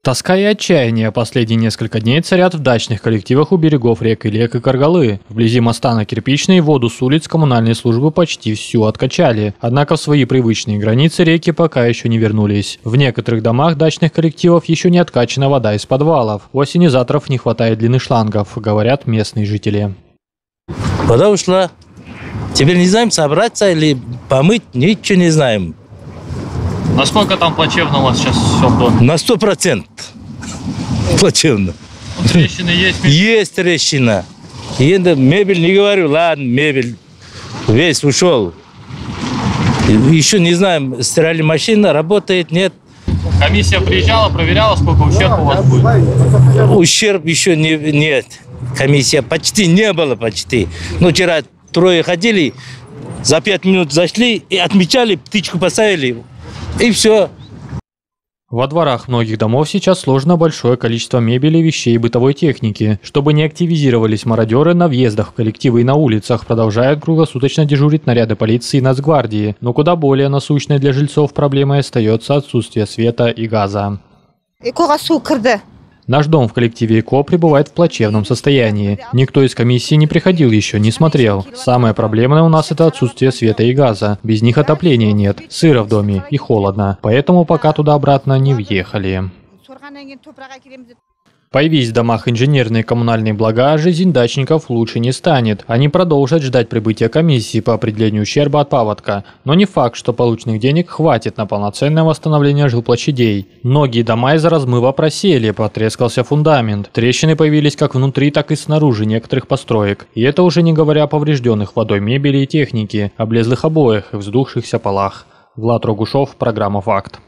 Тоска и отчаяние последние несколько дней царят в дачных коллективах у берегов рек Илек и Каргалы. Вблизи моста на Кирпичной воду с улиц коммунальные службы почти всю откачали. Однако в свои привычные границы реки пока еще не вернулись. В некоторых домах дачных коллективов еще не откачана вода из подвалов. У ассенизаторов не хватает длины шлангов, говорят местные жители. Вода ушла. Теперь не знаем, собраться или помыть, ничего не знаем. Насколько там плачевно у вас сейчас все в доме? На 100% плачевно. Трещины есть? Есть трещина. И мебель не говорю, ладно, мебель весь ушел. Еще не знаем, стиральная машина работает, нет. Комиссия приезжала, проверяла, сколько ущерба у вас будет? Ущерб еще нет. Комиссия почти не было, почти. Ну, вчера трое ходили, за 5 минут зашли и отмечали, птичку поставили. И все. Во дворах многих домов сейчас сложно большое количество мебели, вещей и бытовой техники. Чтобы не активизировались мародеры на въездах в коллективы и на улицах, продолжают круглосуточно дежурить наряды полиции и Нацгвардии. Но куда более насущной для жильцов проблемой остается отсутствие света и газа. Наш дом в коллективе ЭКО пребывает в плачевном состоянии. Никто из комиссии не приходил еще, не смотрел. Самое проблемное у нас – это отсутствие света и газа. Без них отопления нет, сыро в доме и холодно. Поэтому пока туда-обратно не въехали. Появись в домах инженерные и коммунальные блага, жизнь дачников лучше не станет. Они продолжат ждать прибытия комиссии по определению ущерба от паводка. Но не факт, что полученных денег хватит на полноценное восстановление жилплощадей. Многие дома из-за размыва просели, потрескался фундамент. Трещины появились как внутри, так и снаружи некоторых построек. И это уже не говоря о поврежденных водой мебели и техники, облезлых обоях и вздувшихся полах. Влад Рогушов, программа «Факт».